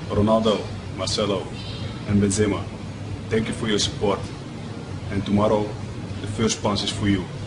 Ronaldo, Marcelo and Benzema, thank you for your support. And tomorrow, the first pass is for you.